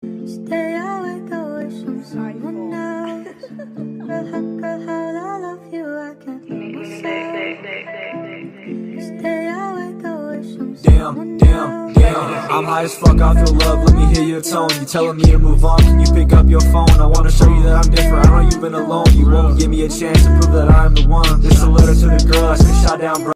Stay awake, I wish I'm someone else. Girl, how I love you, I can't help myself. Stay awake, I wish I'm someone else. Damn, I'm high as fuck, I feel love, let me hear your tone. You telling me to move on, can you pick up your phone? I wanna show you that I'm different, I know you've been alone. You won't give me a chance to prove that I'm the one. This a letter to the girl that's been shot down, bro.